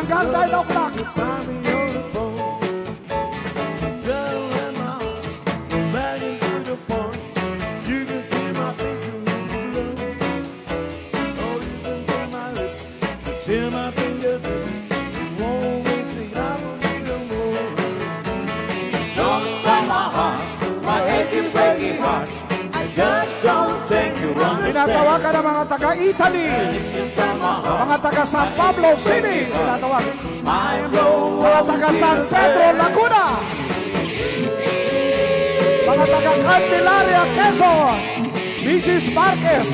gantay doktak. Tinatawagan ng mga taga-Italy, mga taga-San Pablo City, tinatawagan, mga taga-San Pedro, Laguna, mga taga-Candelaria, Quezon, Mrs. Marquez.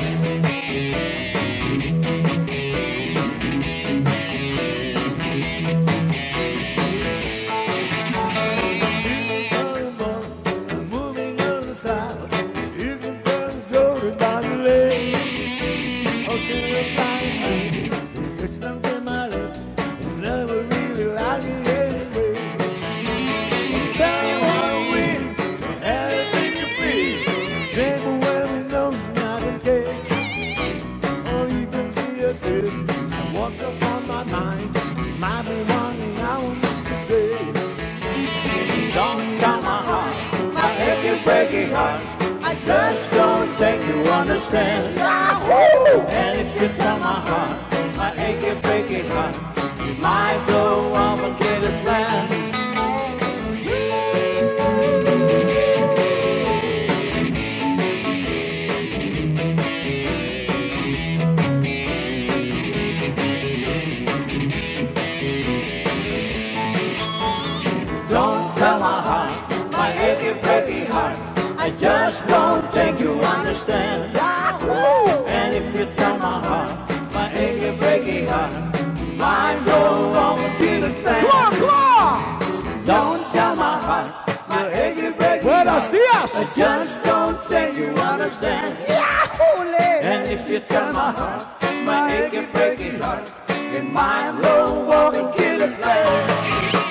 I just don't take to understand. Yahoo! And if you tell my heart, my achy, breaky heart, you might blow up and kill this man. Don't tell my heart, my achy, breaky heart, I just don't take to understand. Yahoo! And if you tell my heart, my achy, breaky heart, my blow over to the stand. Come on, come on! Don't tell my heart, my achy, breaky Buenos heart, dias! I just don't take to understand. Yahoo! And if you tell my heart, my achy, breaky heart, it might blow over and kill this man.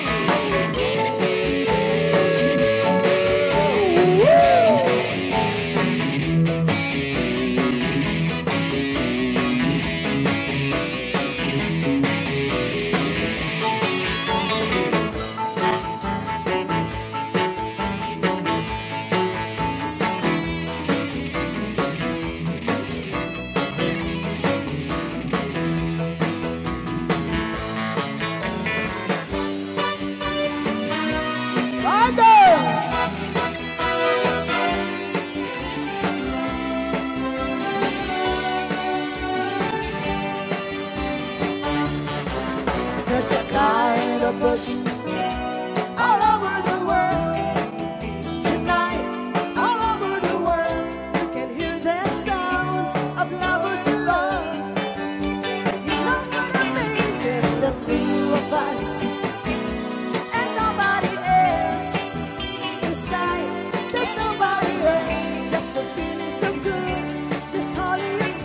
There's a kind of person all over the world. Tonight, all over the world, you can hear the sounds of lovers in love. You know what I mean? Just the two of us and nobody else. Beside, there's nobody else. Just the feeling so good, just holding your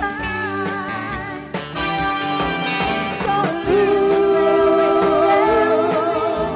time. So listen.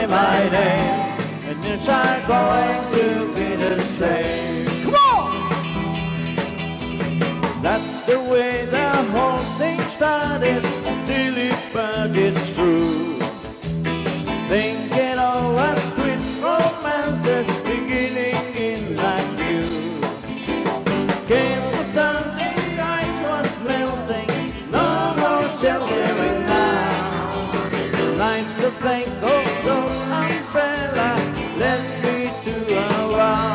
someday my name, and it's are going to be the same. Come on! That's the way the whole thing started, silly but it's true. Thinking of a sweet romance that's beginning in like you. Came the Sunday, ice was melting, no more sheltering now. Nice to think of those umbrella, let me do a wow.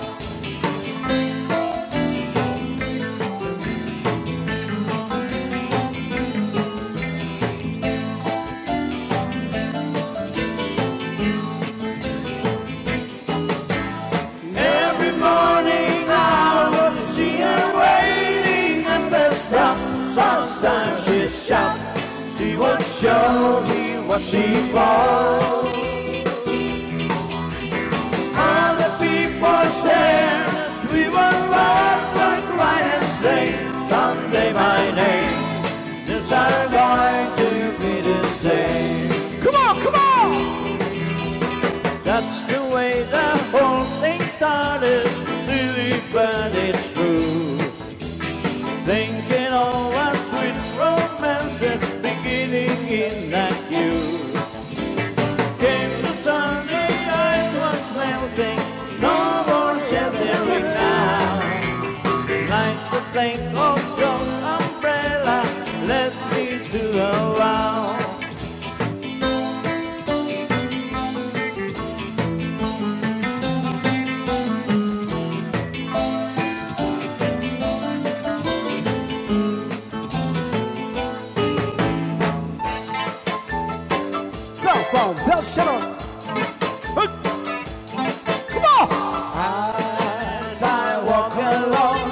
Every morning I would see her waiting at the stop. Sometimes she'd shout, she would show me what she bought. All the people said we would walk right and say, someday my name, this are going to be the same. Come on, come on! That's the way the whole thing started, silly but it's true. Thinking of a sweet romance that's beginning in that you. Came the Sunday, ice was melting, no more sheltering now. Nice to think of your umbrella, let me do a wow. Cell phone, Bill Shimmer. Come on! As I walk along,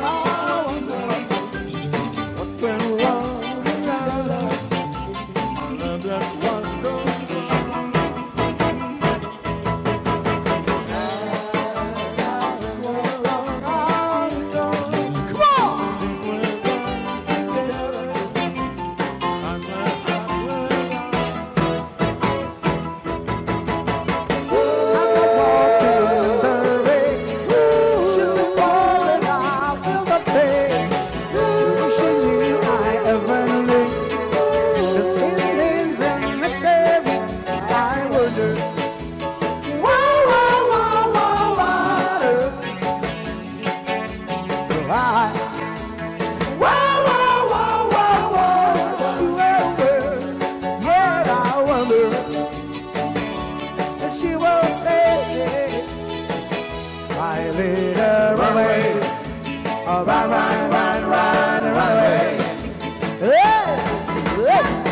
Come on! She will stay. I lead her away. Oh, run, run, run, run, run away. Hey! Hey!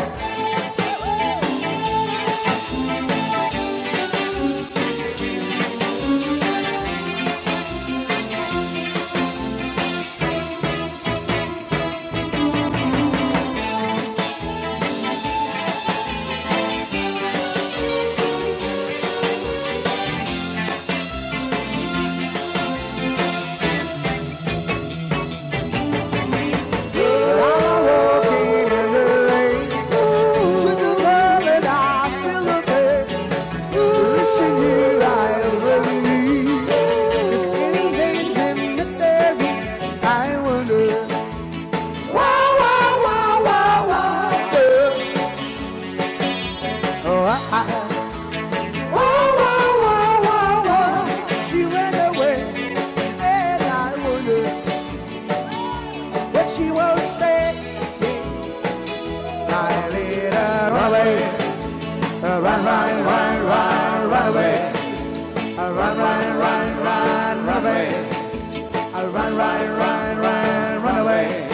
She went away, and I wonder if she will stay. I lead her away, run, run, run, run, run away, run, run, run, run, run away, run, run, run, run, run away.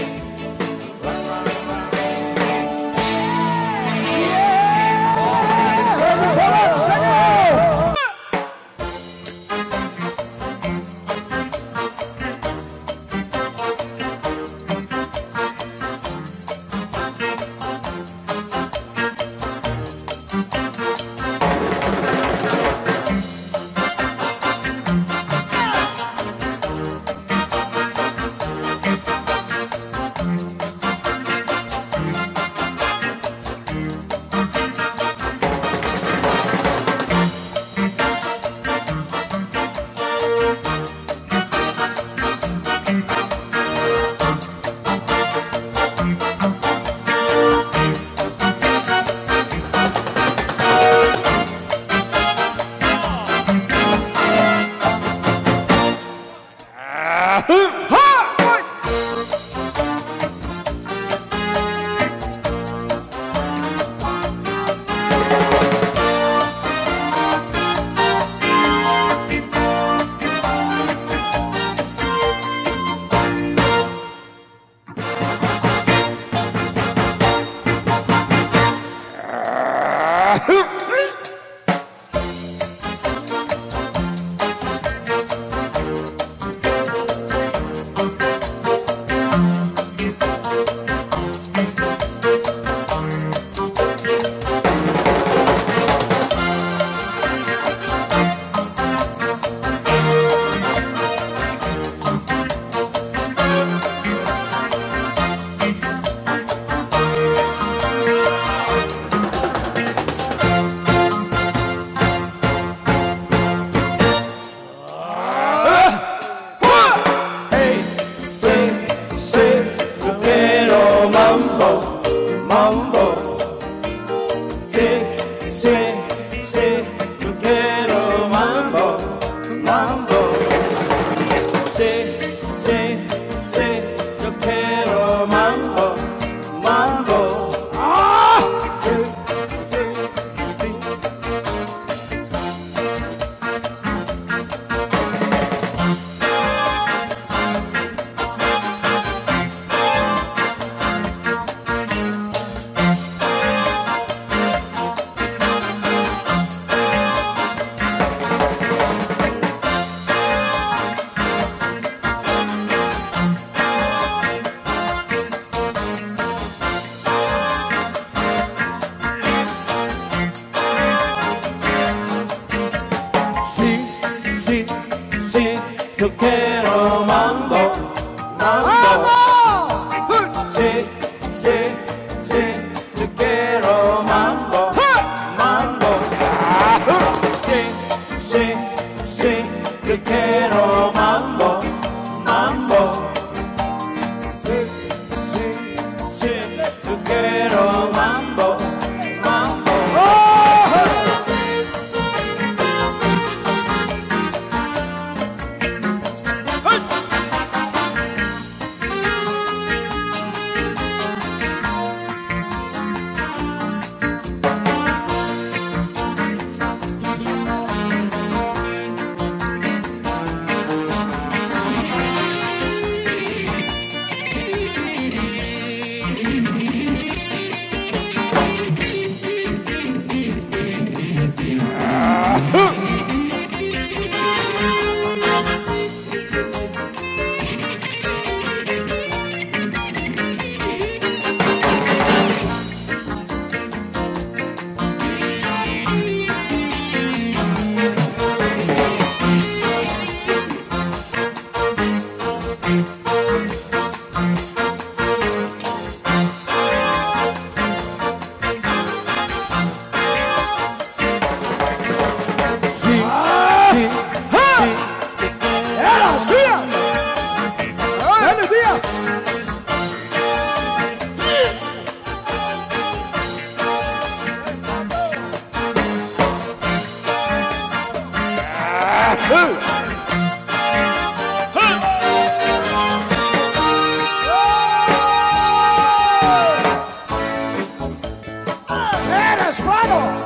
Eres bueno.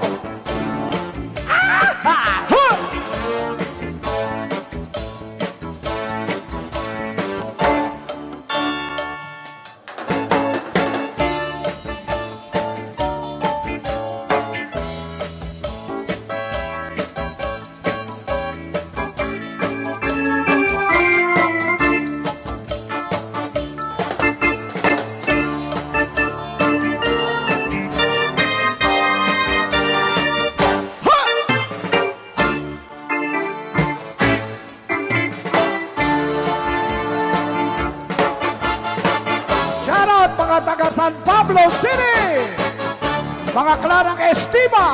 Mga taga San Pablo City, mga Clarang Estima,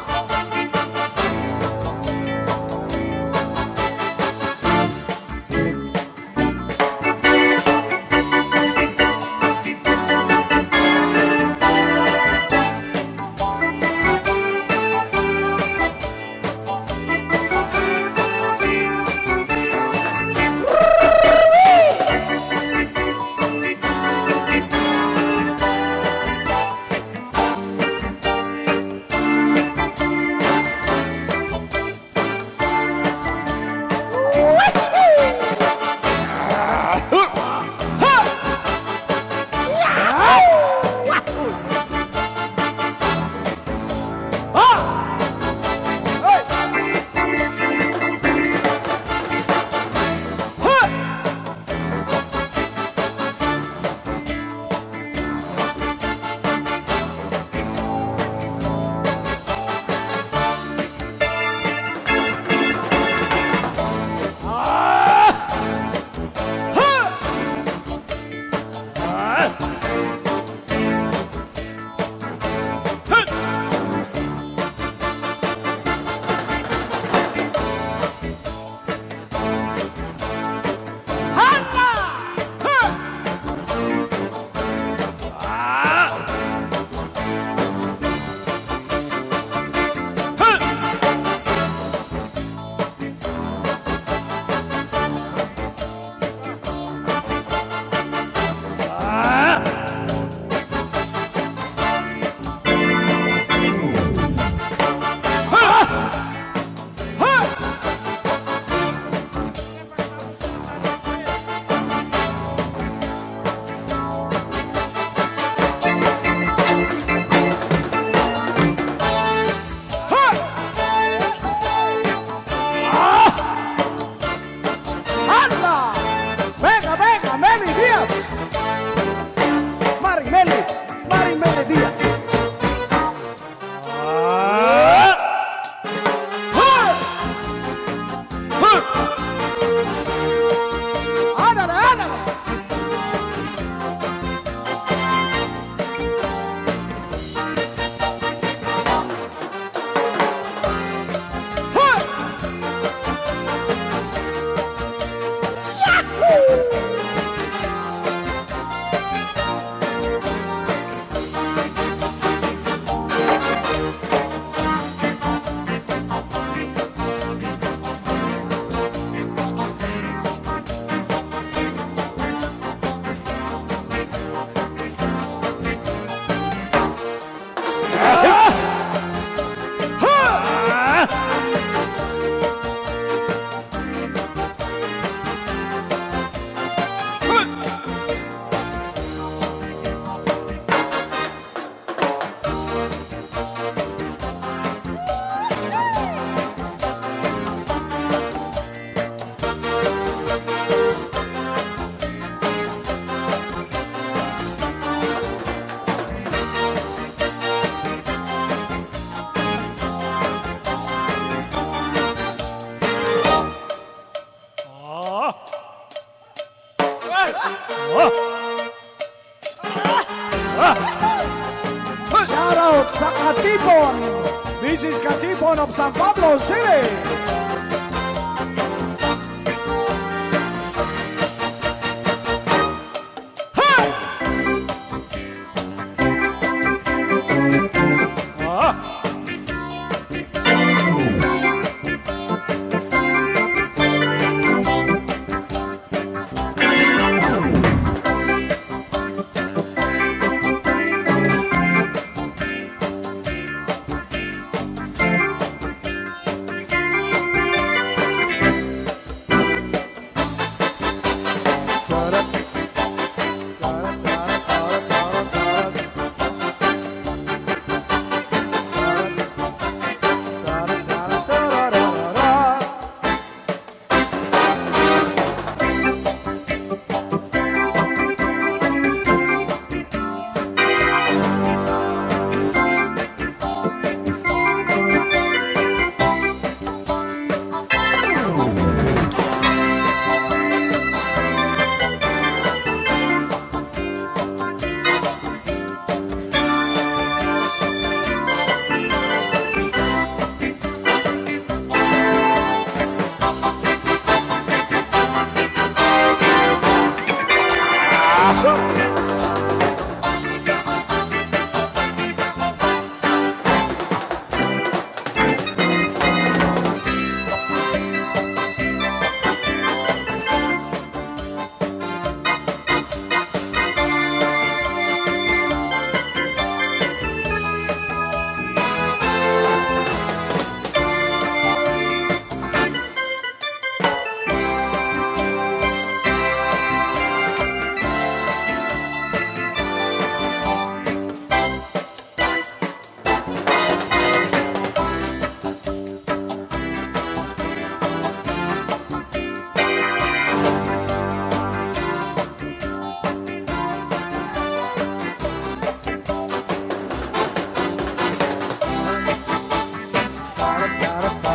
Shout out sa Katipon. This is Katipon of San Pablo City.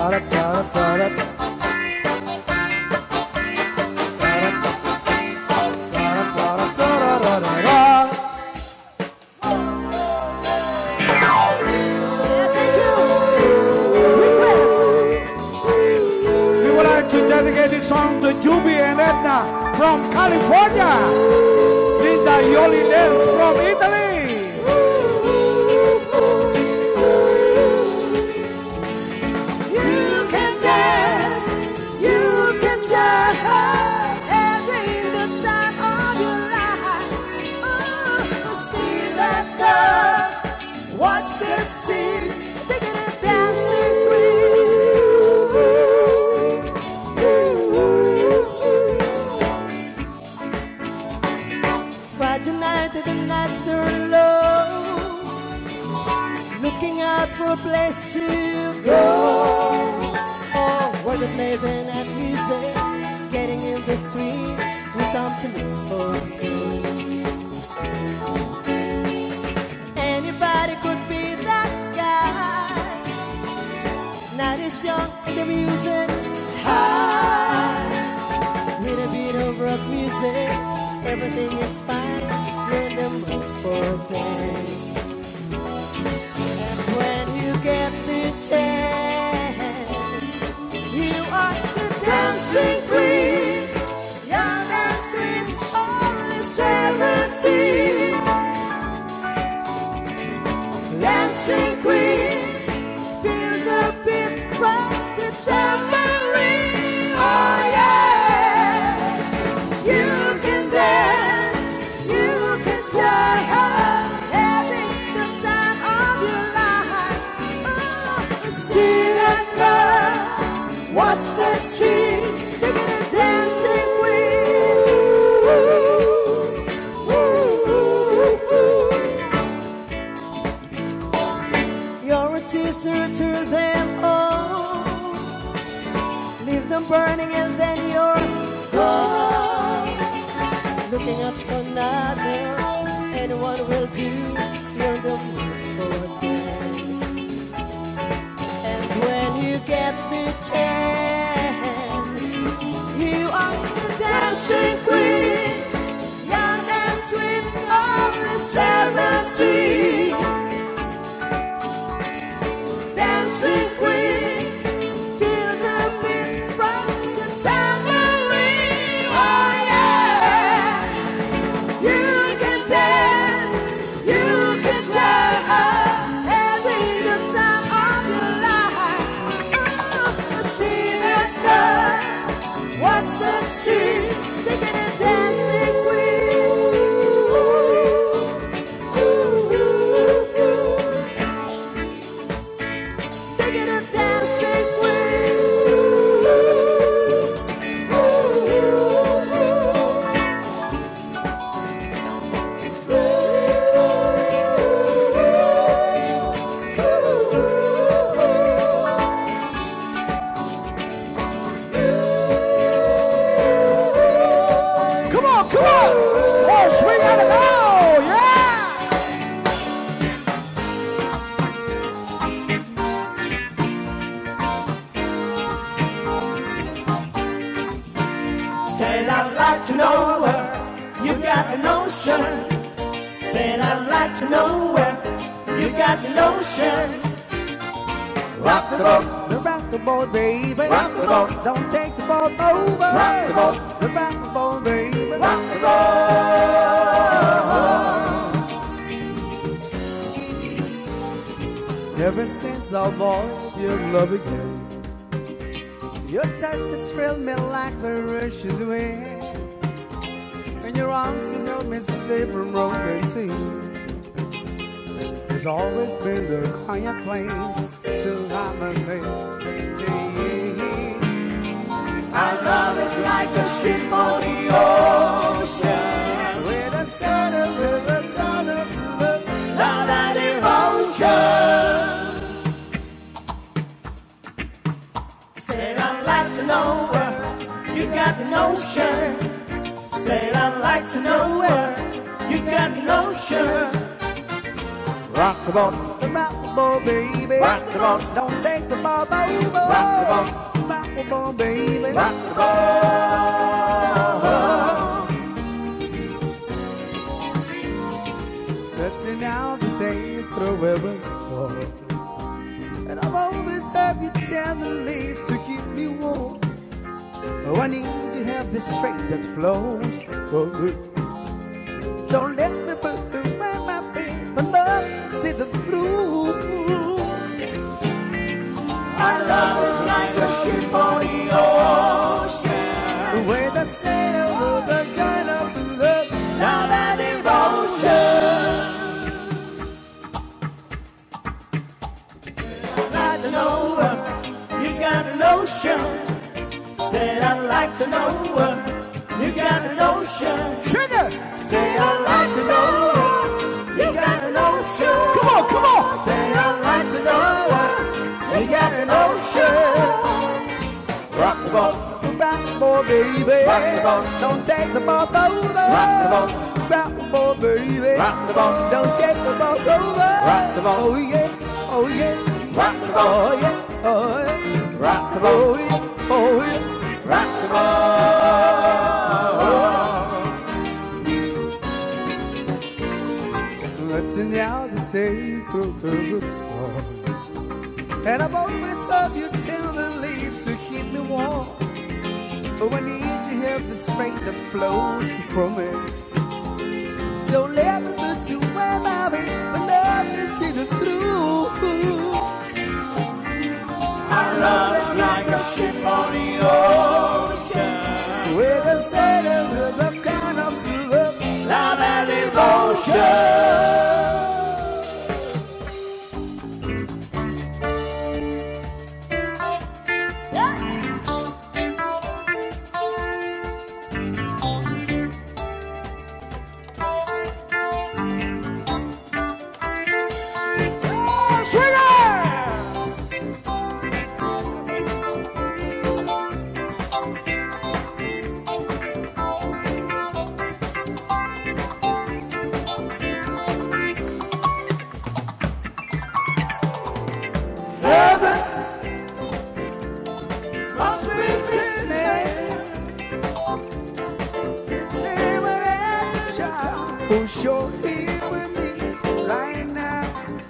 Dedicated song to Juby and Edna from California. Linda Yoli Lenz from Italy. You can dance, you can jump, having the time of your life. Oh, see that girl, what's that scene? Taking a dancing queen. Friday night, the nights are low, looking out for a place to go. Oh, what a maven and music, getting in the street, we come to look for you. Anybody could be that guy. Night is young and the music high, with a beat of rock music, everything is fine. You're in the mood for a dance. And when you get the chance, you are the dancing queen. Young and sweet, only 17. Dancing queen, feel the beat from the tambourine. Oh yeah, you can dance, you can jump, having the time of your life. Oh, see that girl, what's that street? Look at the dancing queen. You're a teaser to them all, leave them burning and then you're gone. Looking up for another, anyone will do. You're in the mood for a dance. And when you get the chance, you are the dancing queen. Young and sweet, only 17. Dancing queen, feel the beat from the tambourine. Oh yeah, you can dance, you can jump, having the time of your life. Oh, see that girl, what's that scene? Taking a dancing queen. Taking a dancing queen. Come on, come on! Oh, swing out of go! Yeah! Said I'd like to know where you got the notion. Said I'd like to know where you got the notion. Rock the boat, Rock the boat, baby. Rock the boat. Don't take the boat over. Rock the boat. Rock the boat, baby. rock the boat. Ever since I bought your love again, your touch has thrilled me like the rush of the wind, and your arms have held me safe from broken sea. There's always been the quiet place, so I'm a lady. Our love is like a ship on the ocean, With a sun of river, down of love, love and devotion. Said I'd like to know where you got the notion. Said I'd like to know where you got the notion. rock the boat, baby. Rock the boat. Don't take the boat over. Rock the rock the boat. Let's see now the same through every storm. And I've always had you tell the leaves to keep me warm. Oh, I need to have this strength that flows for me. Don't let me put away my pain, but love, see the through. Our love is like a ship on the ocean. The way that sail with the kind of love, Love and devotion. Like to know you got an ocean. Said I'd like to know you got an ocean. sugar. Say I'd like to know you got an ocean. Come on, come on. Say I'd like to know you got an ocean. Rock the boat, Rock the boat, baby. Rock the boat. Don't take the boat over. Rock the boat. Rock the boat, baby. rock the boat, Don't take the boat over. Rock the boat. Oh yeah, oh yeah, rock the boat, oh yeah, oh yeah, rock the boat, oh yeah, oh yeah. rock the boat. Let's sing out the same through the storms. And I've always loved you till the leaves to keep me warm. But when you have the strength that flows from me. Don't let me put you away, baby, but let me see the through. Our love is like a ship on the ocean. With a sailor with a kind of love, Love and devotion. for sure here with me right now.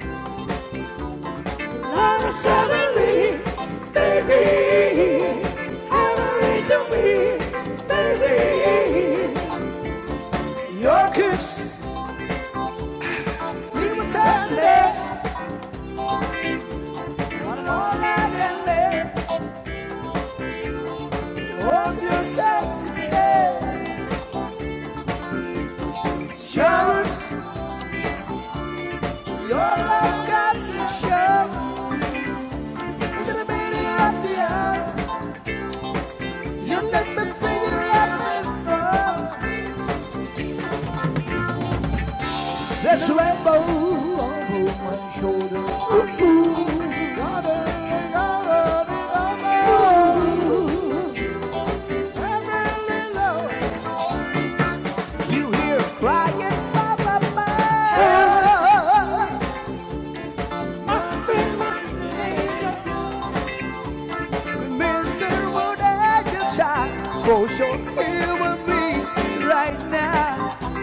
Love is suddenly, baby, have a reach of me, baby. Your kiss, people tenderness, what all I can live. Hold your sexiness, showers, your love got to show. To the beating of the hour, you let me figure out from. There's a rainbow over my shoulder. You hear crying from above. Miserable that you shine, for sure here with me right now.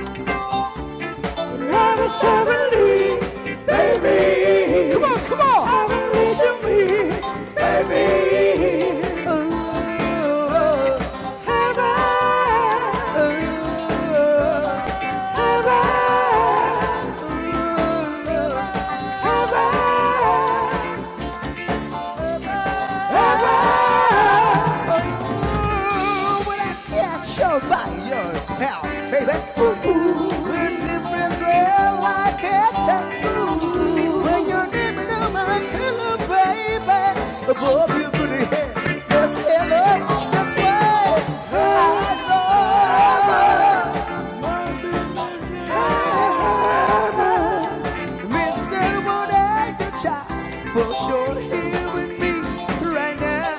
Love is suddenly, baby. Come on, come on. Have a reach of me, baby. Baby, with different girl like a tattoo. When you're nipping on my pillow, baby, above your pretty head, there's heaven. That's why I love. Missing what I can try for sure here with me right now.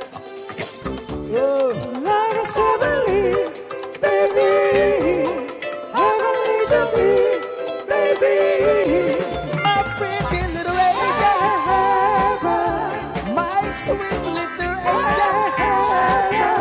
Oh, Love is heavenly, baby. Heavenly to me, baby. my pretty little angel, my sweet little angel.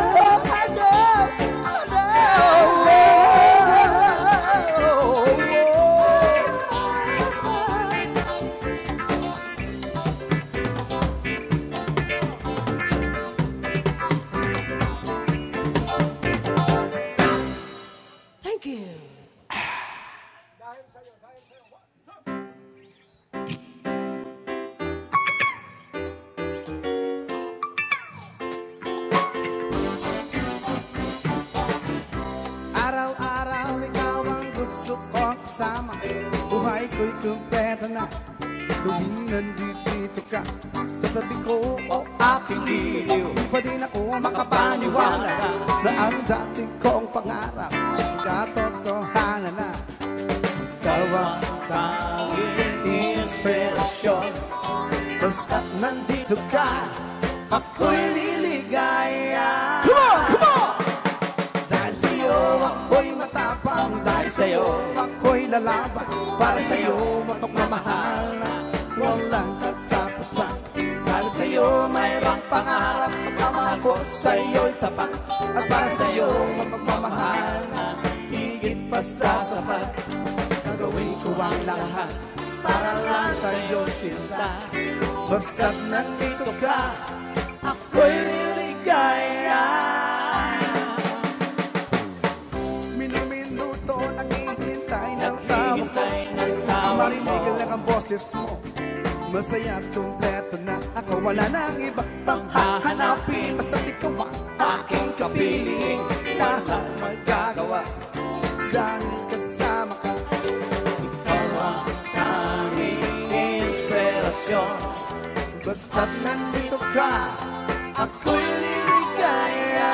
kasama, buhay ko'y kumpleto na. Tuwing nandito ka sa tabi ko, o aking liw, pa din ako makapaniwala na ang dati kong pangarap katotohanan na. Ikaw ang tanging inspirasyon, basta't nandito ka, ako'y liligaya. Come on, come on! Dahil sa'yo ako'y matapang, dahil sa'yo ako'y lalaban, para sa'yo mapagmamahal na walang katapusan. Dahil sa'yo mayroong pangarap, pagmamahal ko sa'yo'y tapat, at para sa'yo mapagmamahal na higit pa sa sapat. Gagawin ko ang lahat para lang sa'yo sinta, basta't nandito ka, ako'y liligaya. Minuminuto naghihintay ng tawag ko, marinig lang ang boses mo, masaya at kumpleto na ako. Wala nang iba pang hahanapin, basta't ikaw ang aking kapiling. Lahat magagawa dahil kasama ka. Ikaw ang tanging inspirasyon, basta't nandito ka, ako'y liligaya.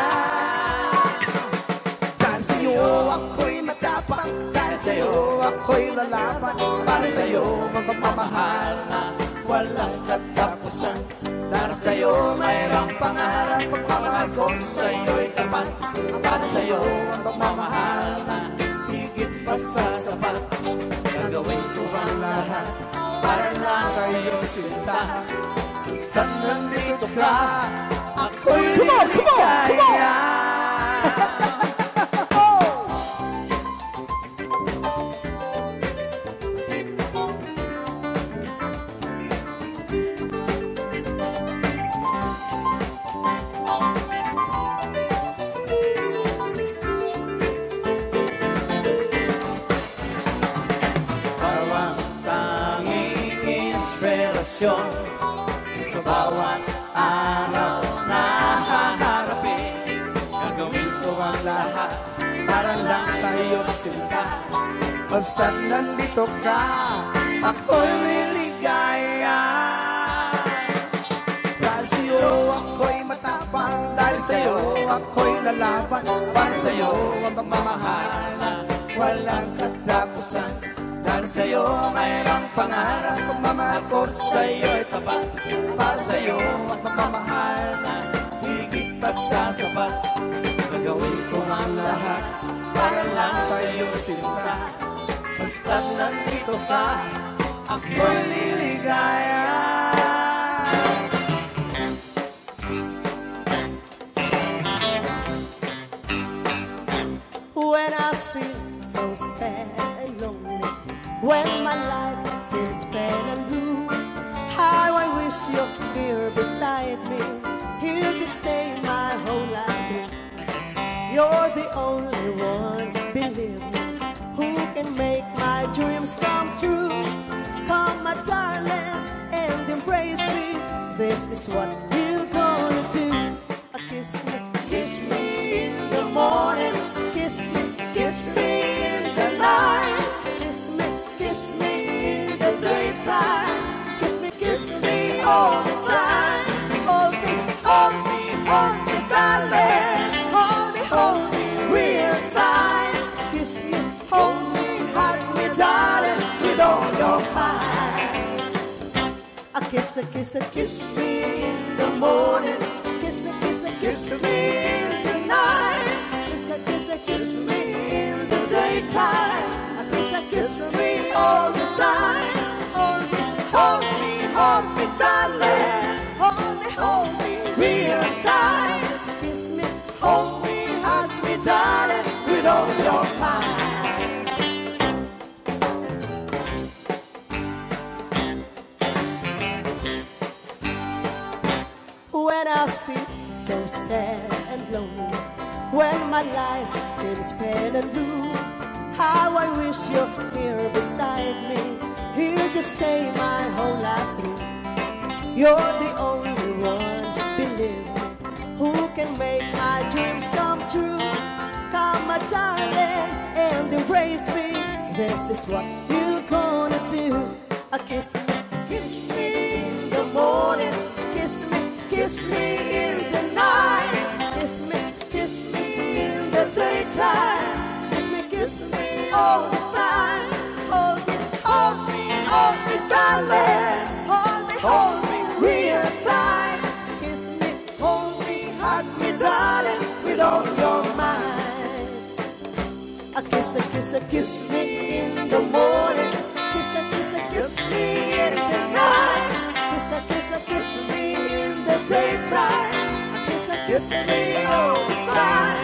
Dahil sa'yo ako'y matapang, dahil sa'yo ako'y lalaban, para sa'yo magpapamahal na walang katapusan. Dahil sa'yo mayroong pangarap, pagmamahal ko sa'yo'y tapat, para sa'yo ang pagmamahal na higit pa sa sapat. Gagawin ko ang lahat para lang sa'yo sinta, basta't nandito ka, ako'y liligaya. Bawang tanging inspirasyon, sa bawat araw na haharapin, gagawin ko ang lahat para lang sa'yo sinta, basta't nandito ka, ako'y liligaya. Dahil sa'yo ako'y matapang, dahil sa'yo ako'y lalaban, para sa'yo ang pagmamahal na walang katapusan. Dahil sa'yo mayroong pangarap, pagmamahal ko sa'yo'y tapat, para sa'yo ang pagmamahal na higit pa sa sapat. Gagawin ko ang lahat para lang sa'yo sinta, basta't nandito ka, ako'y liligaya. When I feel so sad and lonely, when my life seems pale and blue, how I wish you're here beside me, here to stay my whole life through. You're the only one, believe me, who can make my dreams come true. Come, my darling, and embrace me, this is what we're gonna do. Kiss me in the morning, kiss me in the night, kiss me in the daytime, kiss me all the time. Hold me, darling, hold me real tight. Kiss me, hold me, hug me, darling, with all your might. A kiss me in the morning, kiss me in the night, kiss me in the daytime, kiss me all the time. Hold me, darling, hold me real time. Kiss me, hold me, hug me, darling, with all your might. When I feel so sad and lonely, when my life seems pale and blue, how I wish you're here beside me, here to stay my whole life through. You're the only one, believe me, who can make my dreams come true. Come, my darling, and embrace me, this is what you're gonna do. Kiss me in the morning, kiss me in the night, kiss me in the daytime, kiss me all the time. Hold me, darling, hold me real tight. Kiss me, hold me, hug me, darling, with all your mind. A kiss me in the morning, kiss me in the night, kiss me in the daytime, kiss me all the time.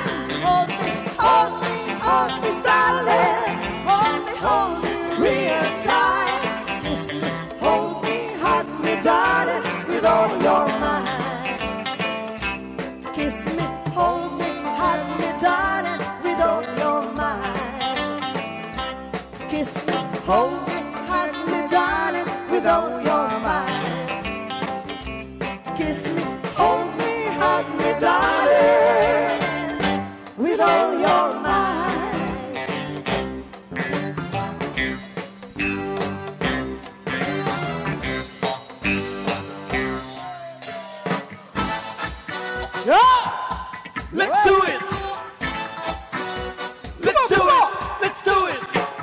Hold me, darling, hold me real tight. Kiss me, hold me, hug me, darling, with all your mind. Kiss me, hold me, hug me, darling, with all your mind. Kiss me, hold me, hug me, darling, with all your mind. Kiss me, hold me, hug me, darling, with all your mind. Yeah! Let's do it! Let's do it! Let's do it!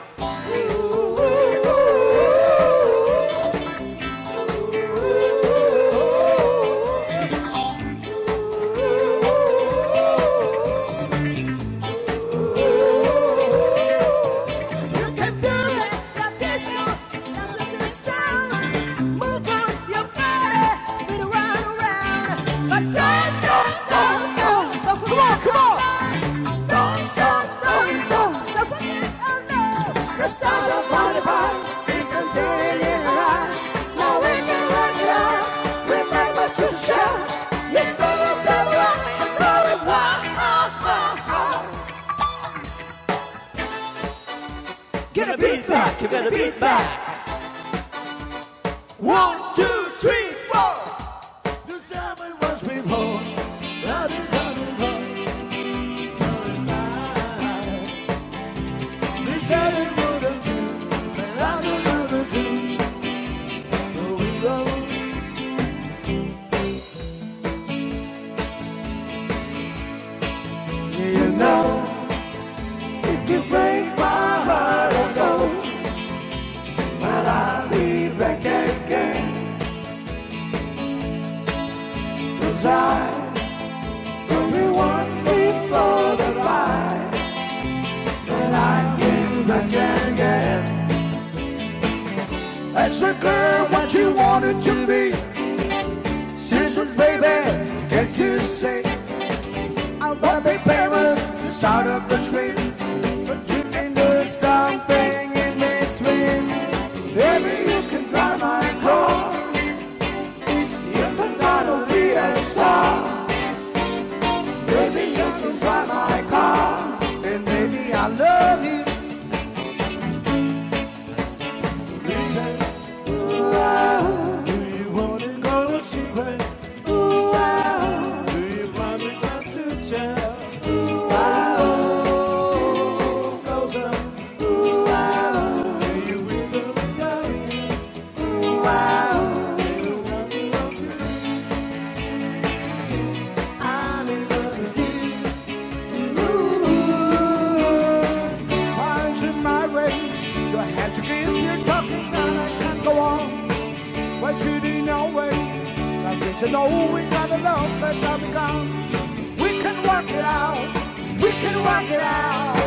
Get a beat back, you got a beat back. 1, 2, 3, 4. This time it was before. They said it wouldn't do, and I don't know to do. So we go. Yeah, you know, if you break my heart and go, well, I'll be back again. 'Cause I told you once before the ride, and I came back again. That's the girl what you wanted to be. Sisters, baby, can't you see? I wanna be famous, the side of the street, but you can do something in between. Baby, you can drive my car. Yes, I'm gonna be a star. Baby, you can drive my car, and baby, I love you. Listen, ooh, ah, do you wanna go to secret? Ooh, ah, do you promise not to tell? Ooh, ah, oh, goes on. Ooh, ah, do you really love me? Ooh, ah, do you want me to love you? I'm in love with you. Once in my way, you had to give your talking down. I can't go on. Why should he know way? I guess you know we gotta love, but I'll be gone. We can work it out. We can work it out.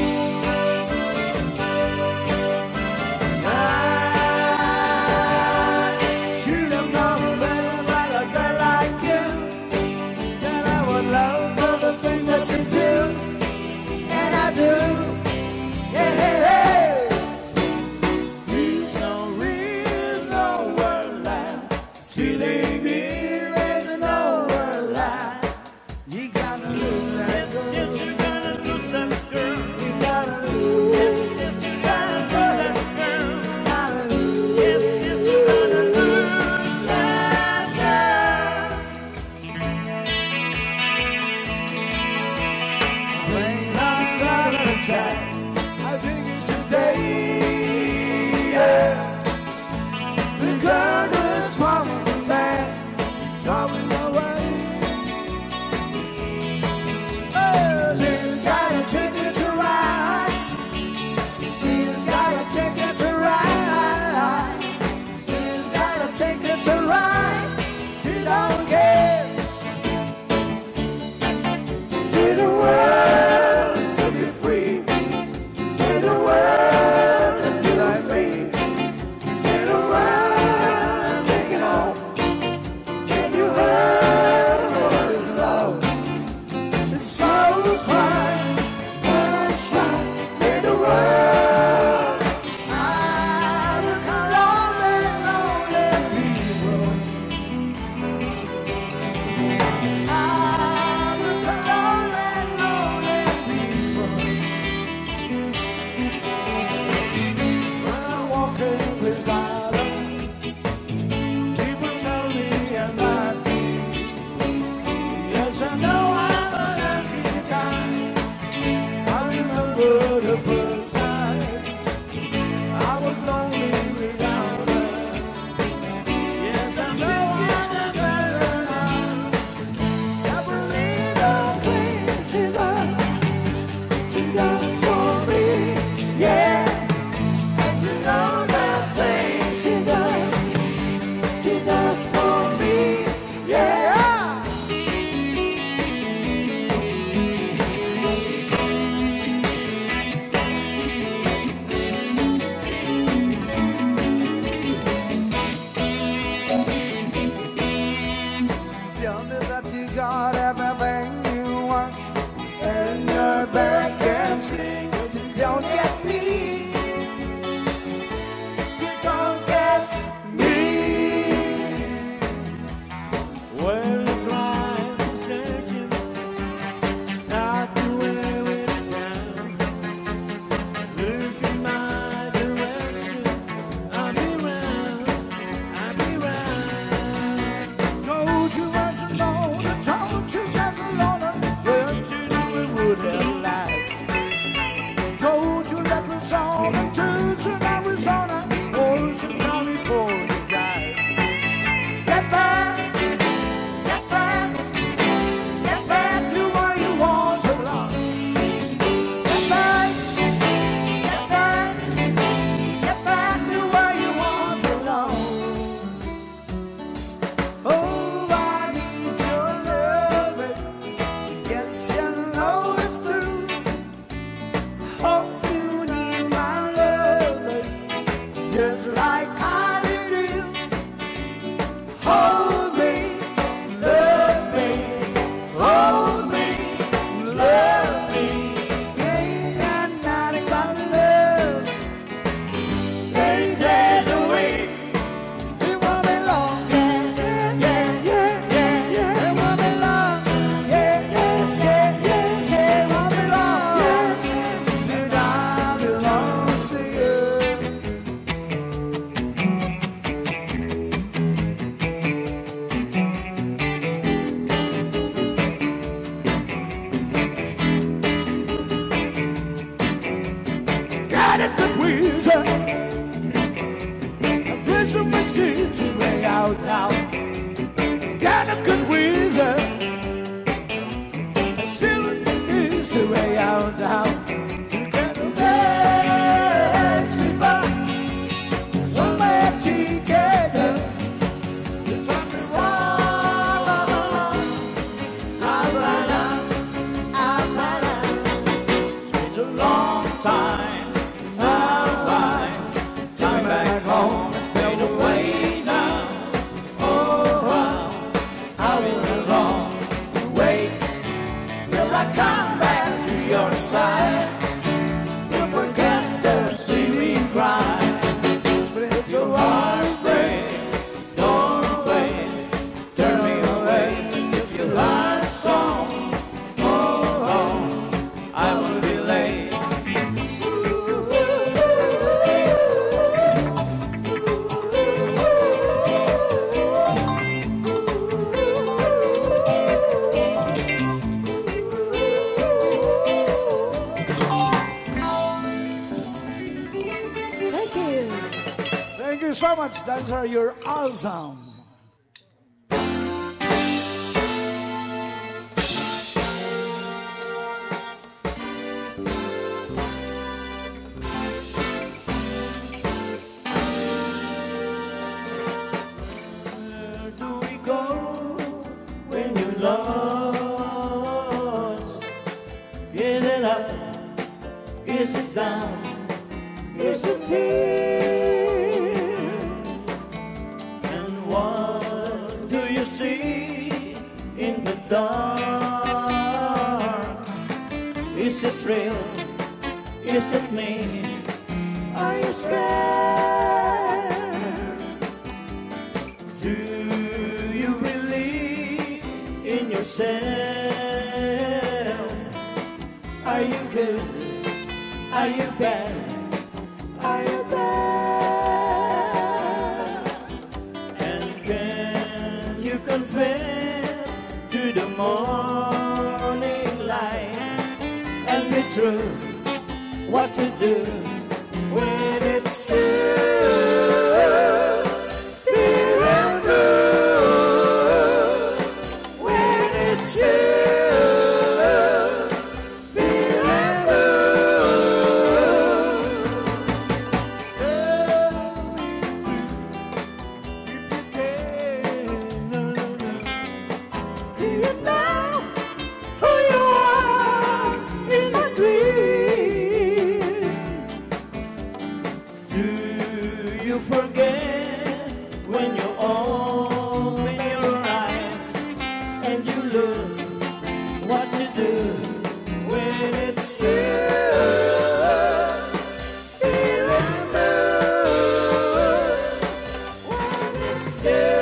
I should have known better about a girl like you, that I would love all the things that you do, and I do. Hey, hey, hey. He's no real nowhere land. Sitting here is a nowhere land. You gotta lose that girl. Yes, you gotta lose that girl. You away. Oh, she's got a ticket to ride. She's got a ticket to ride. She's got a ticket to ride. She don't care. See the world, set you free. See the world, if you like me. See the world, make it home. Can you heard what is love? It's so bright, sunshine. See the world. I look a lonely, lonely people. I look a lonely, lonely people. When I'm walking beside her, people tell me I'm happy. Yes, I know I'm a lucky guy. I remember the first night I was lonely without her. Yes, I know I'm a better now. I believe the things she does for me. Yeah, and to know the things she does for me. Yeah. Tell me that you got everything you want in your back and sing. You don't get me. You don't get me. Well, the blind station, not to wear it down. Look in my direction, I'll be round, I'll be round. Told you not to know, told you not to know. Well, you know it would have lied. Told you that was on and told you that was on. Ocean County for the ride. Get back, get back, get back to where you once belonged. Get back, get back, get back to where you once belonged. Oh, I need your love, yes, you know it's true. Oh, you need my love, just like I do. Hold me, love me, hold me, love me. Ain't got nothing but love. 8 days a week, it won't be long. Yeah, yeah, yeah, yeah, yeah. It won't be long. Yeah, yeah, yeah, yeah, yeah. It won't be long. And I belong to you. Got a good reason. A reason which is to lay out now. Got a good reason. Still is to lay out now. You got to let's be fun. Somewhere together. It's on the side of the line. It's a long time, time back home. It's been away now. Oh, wow, how will it long? Wait till I come back to your side to forget the silly cry. But if Your heart breaks, don't place, turn me away. If your heart's song, oh, I will be late. so much, dancer. You're awesome. lost? Is it up? Is it down? Is it here? And what do you see in the dark? Is it real? Is it me? Are you scared? Do you believe in yourself? Are you good? Are you bad? Are you there? And can you confess to the morning light and be true? What to do when it's good, feeling good, when it's good, feeling good. Do you know who you are in my dream? Do you forget when you open your eyes and you lose what to do when it's you? Feeling good when it's you.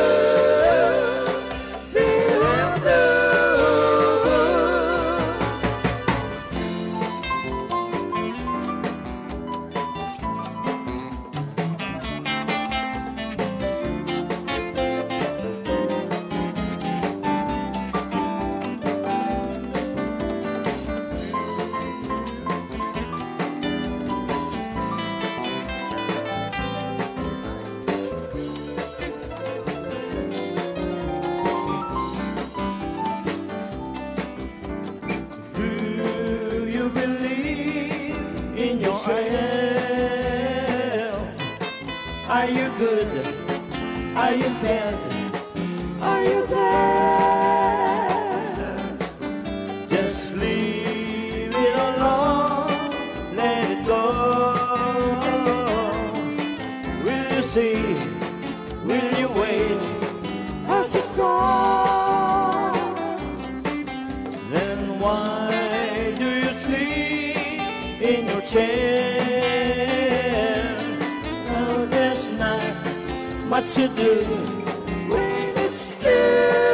Feeling good. Do you believe in yourself? Are you good? Are you bad? Are you there? Just leave it alone, let it go. Will you see? Will you wait as it goes? Then why do you sleep in your chair? Oh, there's not much to do when it's you.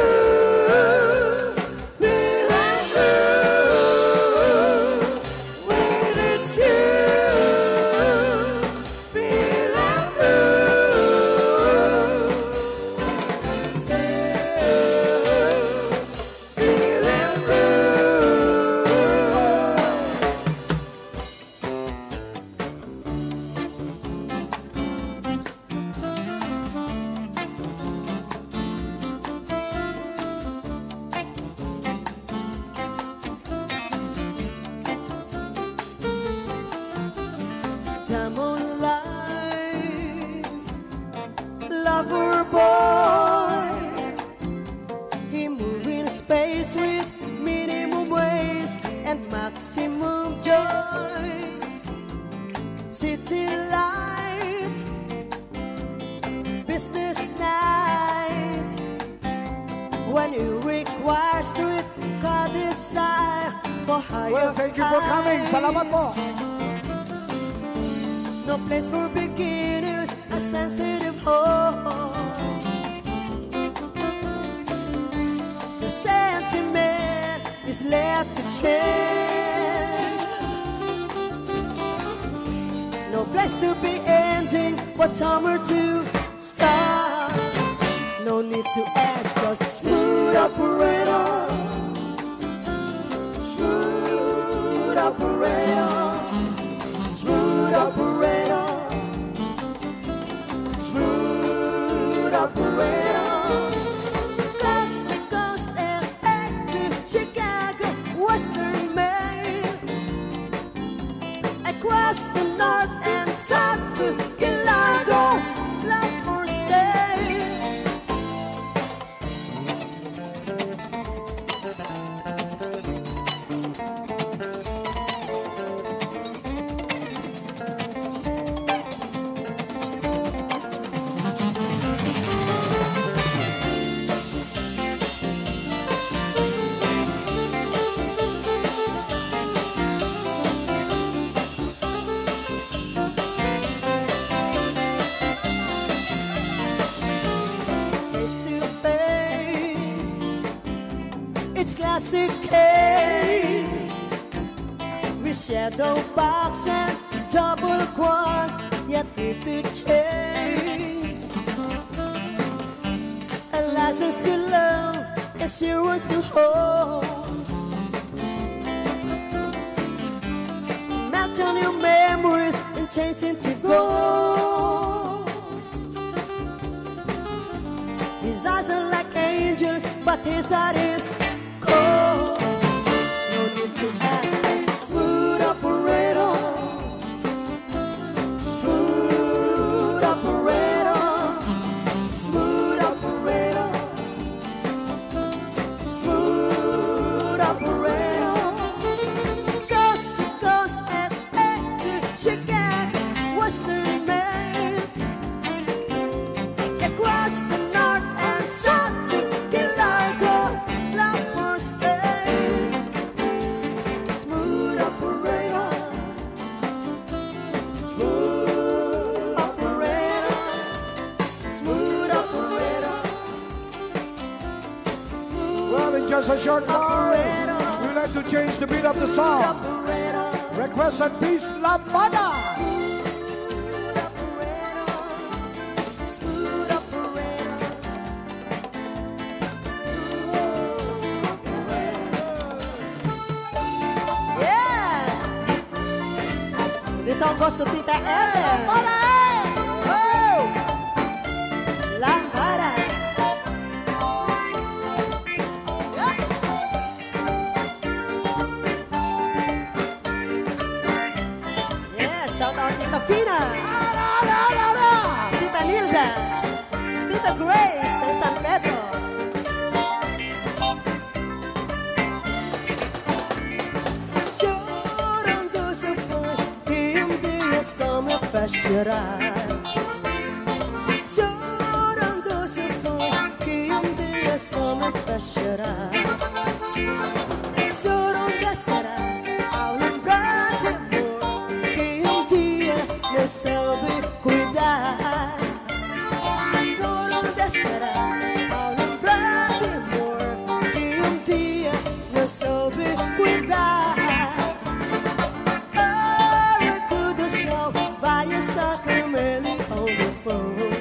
Feeling good when it's you. Feeling good when it's you. Feeling Diamond life, lover boy. He move in space with minimum waste and maximum joy. City light, business night. When you require street car desire for higher Well, thank you for coming. heights. Salamat po. No place for beginners, a sensitive heart. The sentiment is left to chance. No place to be ending, what time or to start. No need to ask, cause smooth operator, smooth operator. Smooth operator, smooth operator. Coast to coast, LA to Chicago, Western Maine. Across the north and south to Key Largo, love for sale. its classic case, with shadow box and double cross, yet with the chase. A license to love, as yours to hold. Melt on your memories and change into gold. His eyes are like angels, but his heart is cold. No need to ask us, smooth operator, smooth operator, smooth operator, smooth operator. Coast to coast and head to Chicago, Western Maine, across the north and south to Key Largo, La Marseille. Smooth operator, smooth operator, smooth operator, smooth Well, in just a short while, operator, we'd like to change the beat of the smooth song. operator, Request and peace, Lambada. smooth operator, smooth operator, smooth operator. Yeah! This song goes to Tita Ellen. Oh! Lambada. Yeah. Yeah, shout out Tita Fina, Tita Nilda, Tita Grace de San Pedro. Chorando se foi e dia só me faz chorar. Chorando se foi e dia só me faz chorar. Chorando estará ao lembrar de amor que dia me soube cuidar. Chorando estará ao lembrar de amor que dia me soube cuidar. Oh, I could show vai estar com ele on the phone.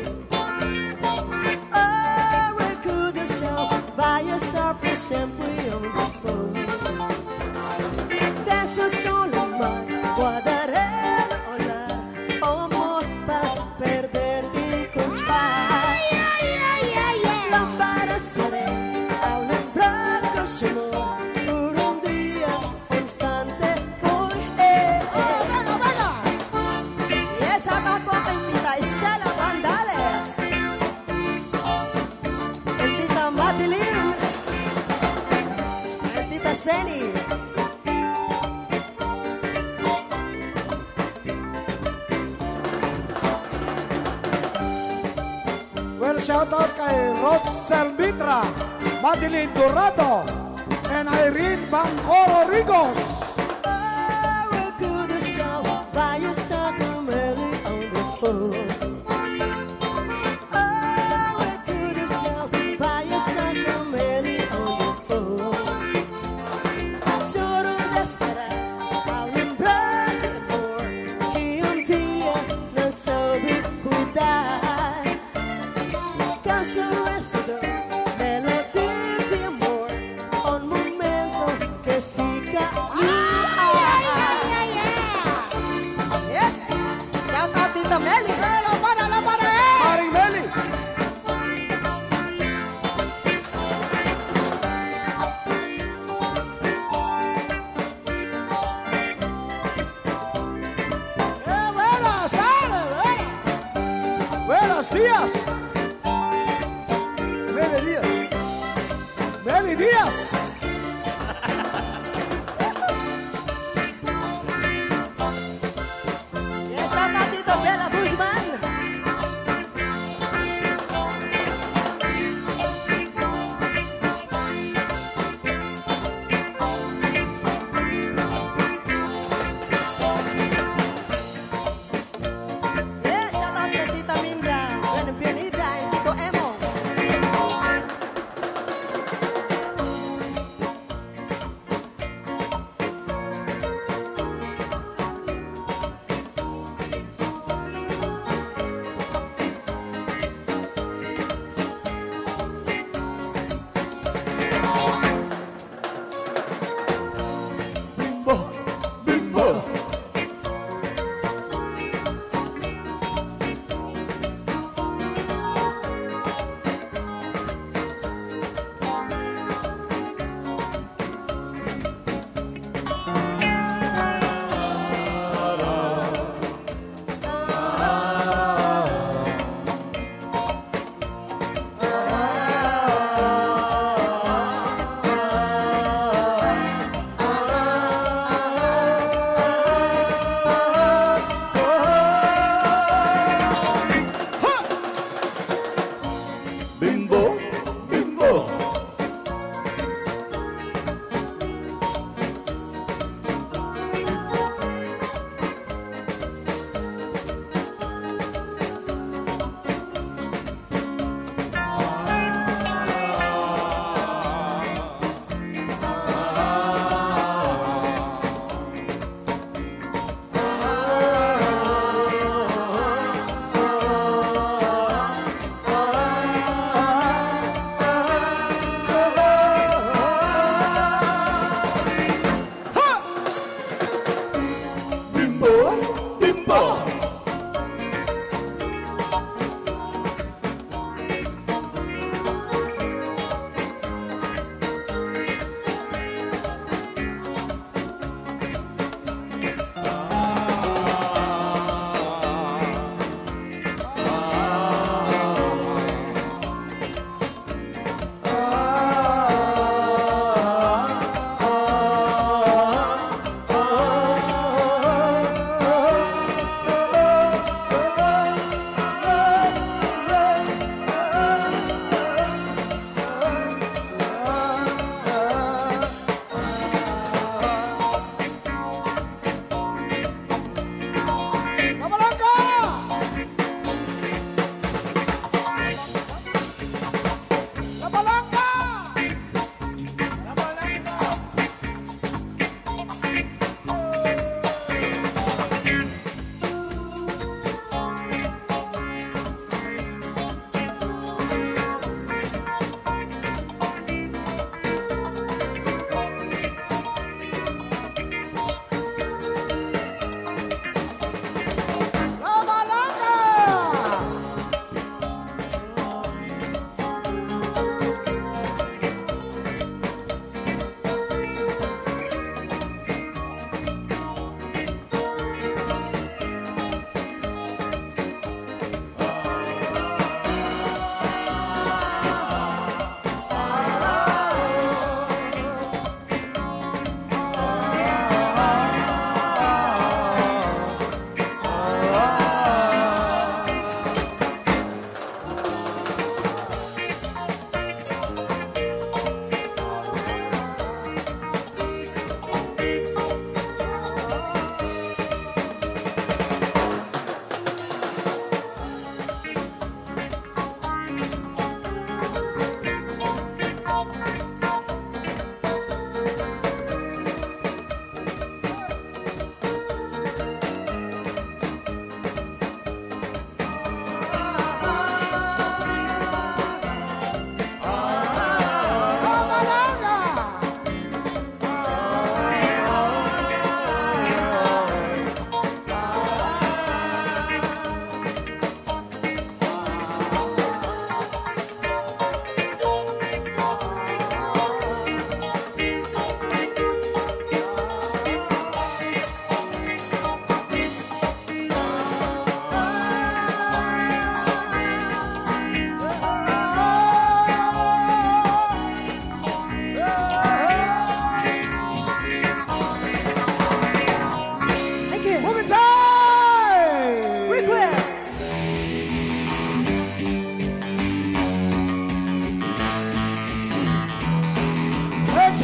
Oh, I could show vai estar por sempre on the phone. Dessa só lembrar, guardarei no olhar, o amor para perder e encontrar. Lambar estarei ao lembrar que o chamou por dia, um instante foi E essa nota tem Tita Estela Vandales, el Tita Madeline, el Tita Seni. Well, shout out kay Rod Salmitra, Madeline Dorado, and Irene Bancoro Rigos. Oh, I could show vai estar com ele on the phone. Oh, I could show vai estar com ele on the phone. Choro de estará ao lembrar de amor que dia não soube cuidar. Canso essa dor, melodia de amor, momento que fica no ar. Yes! Shout out Tita Meli. Maring Meli. Buenas tardes. Buenos días. Meli Díaz. Meli Díaz. Yes, shout out Tita Bella Guzman. Yeah, shout out to Tita Minda, Buena Bienita, and Tito Emo.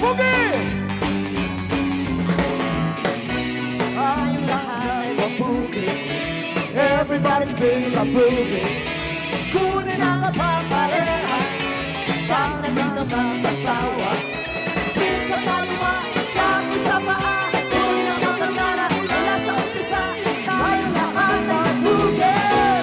boogie. Tayong lahat ay mag-boogie. Everybody's feels are proving. Kunin ang papareha, tsak na dito magsasawa. Spin sa kaliwa, shampoo sa paa. Kunin ang kapagana, wala sa umpisa. Tayong lahat ay mag-boogie.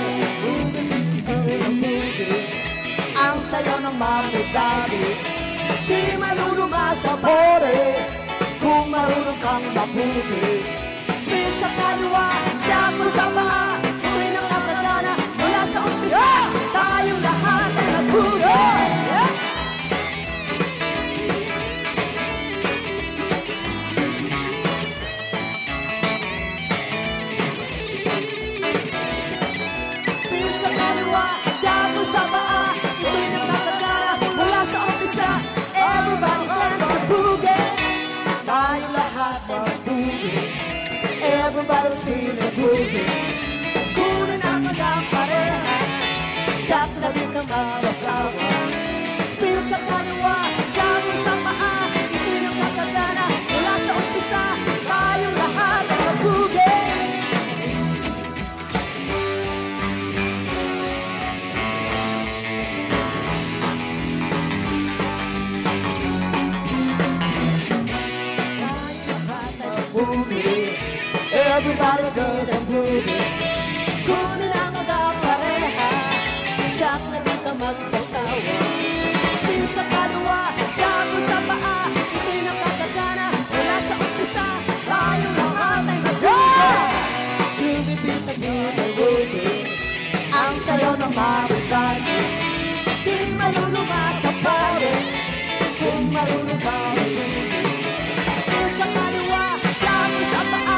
Ang sayo ng mabudabi, di maluluma sa body kung marunong kang mabugi. Spin sa kaliwa, shampoo sa paa. Kunin ang kapagana, wala sa umpisa. Tayong lahat ay mag-boogie. Spin sa kaliwa, shampoo sa paa. Ito'y nakakagana mula sa umpisa. Everybody dance the boogie. Tayong lahat ay mag-boogie. Everybody's feels are grooving. Kunin ang magkapareha, tsak na din ka magsasawa. Spin sa kaliwa, shampoo sa paa. Ito'y nakakagana mula sa umpisa. Tayong lahat ay mag-boogie. Everybody's good and groovy. Kunin ang magkapareha, tsak na din ka magsasawa. Spin sa kaliwa, shampoo sa paa. Ito'y nakakagana mula sa umpisa. Tayong lahat ay mag-boogie. Groovy, beat na groovy, groovy. Ang sayo ng mabutani, di maluluma sa pare kung marunong ka mag-boogie. Spin sa kaliwa, shampoo sa paa.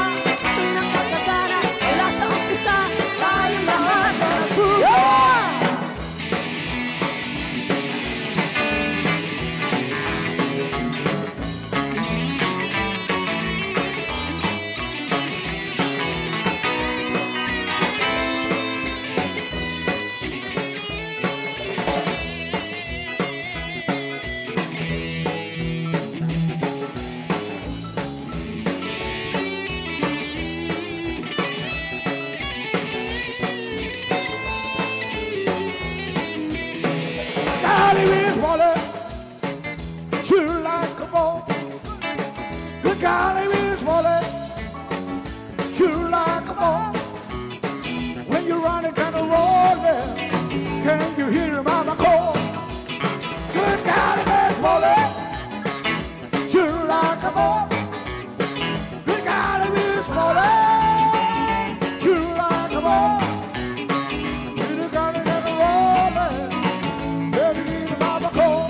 golly, Miss Molly, sure like a ball. When you're running kind of rolling, can you hear mama call? Good golly, Miss Molly, sure like a ball. Good golly, Miss Molly, sure like a ball. When you're running kind of rolling, can you hear mama call?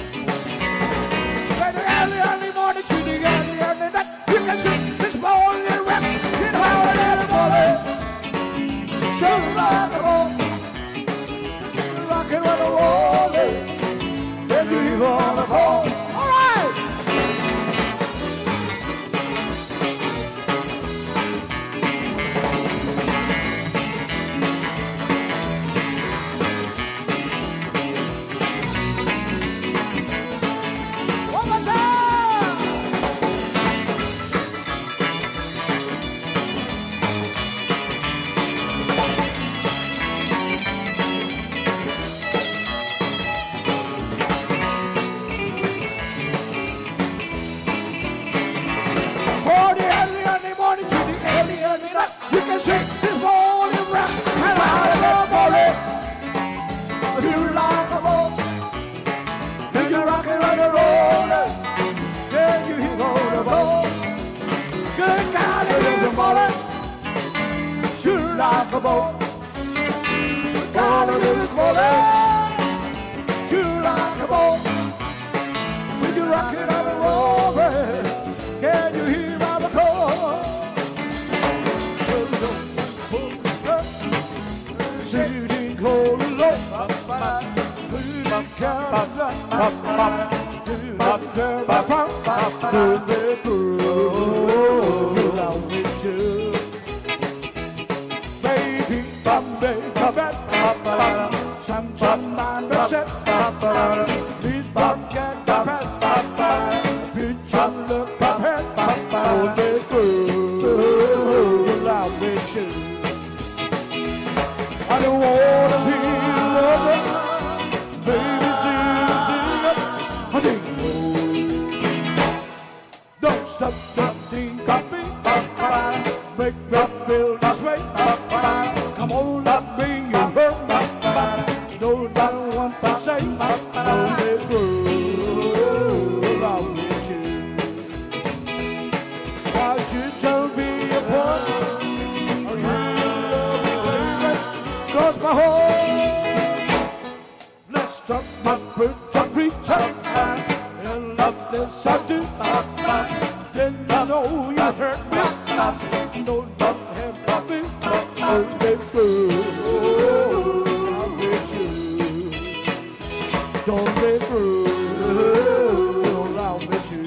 When the early morning to the early night, you can see this ball and rap. You know how it is, Molly. Sure like a ball. Rockin' with a rolling. Then you wanna call. All right. One more time. For the early morning to the early night, you can sing this morning rap. And out of this morning, you like a ball. Then you rock it and roll it. Then you hit on the ball. Good God, it is a morning. You like a ball. God, it is morning. You like a ball. When you rock it and roll it. Can you hear my call? Sitting cold alone. Baby, some man upset. Please get the press. up the tea, coffee, make me feel this way. Come on, let me in her. No, I don't want to say, don't let girl out with you. Why should you be a boy? Are you in love with me? Cross my heart. Let's talk my birthday preacher. And love this I do. Then I know you hurt me. No love have me. Oh, baby, I'm with you. Don't let girl around with you.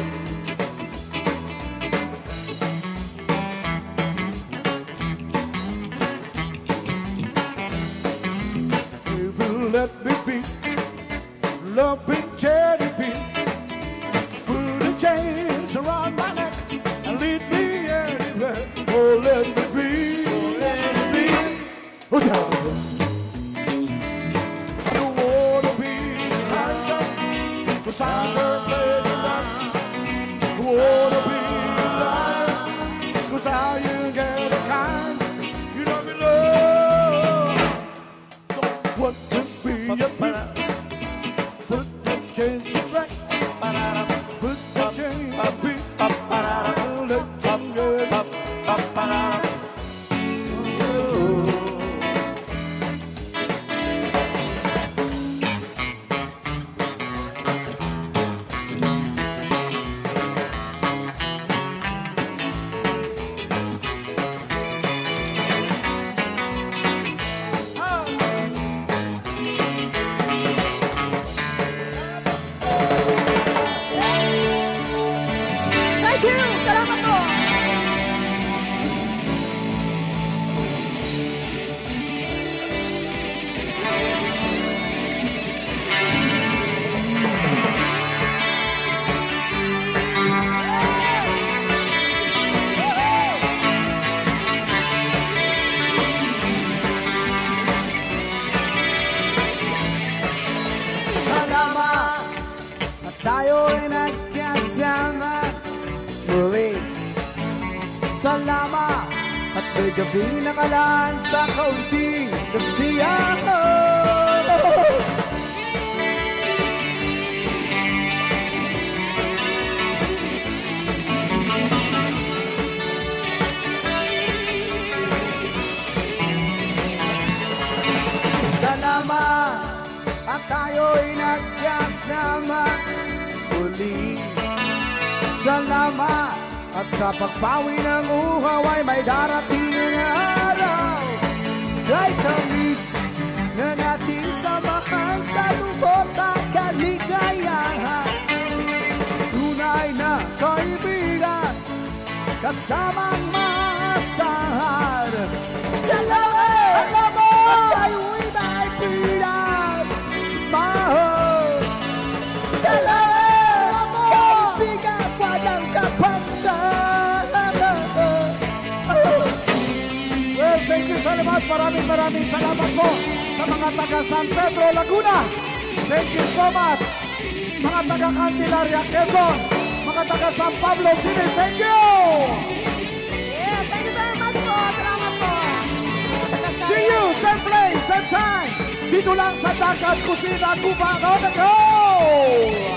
If you let me be, loving charity be. Put a chains around my neck and lead me anywhere. Oh, let me be, oh, let me be. Oh, down. I don't wanna be behind them, 'cause I'm her baby. I wanna be alive, 'cause now you get a kind. You know me love. Don't want to be a pimp. Put the chains back. Put the chains back. Let them get up. Thank you! Salamat po! Salamat at tayo'y nagkasama muli. Salamat at may gabi nakalaan sa kaunting kasiyahan. Salamat at tayo'y nagkasama muli. Salamat at sa pagpawi ng uhaw ay may darating na araw. Kahit tamis na natin samahan sa lubot at kaligayahan. Tunay na kaibigan, kasamang maasahan. Salamat! Salamat! At tayo'y may pinagsamahan. Salamat! Kaibigan, walang kapantay. Well, thank you salamat. Maraming salamat po sa mga taga San Pedro, Laguna. Thank you so much. Mga taga Candelaria, Quezon. Mga taga San Pablo City, thank you! Yeah, thank you very much po. Salamat po. See you, same place, same time. Dito lang sa Dagat Kusina, Cubano. Go!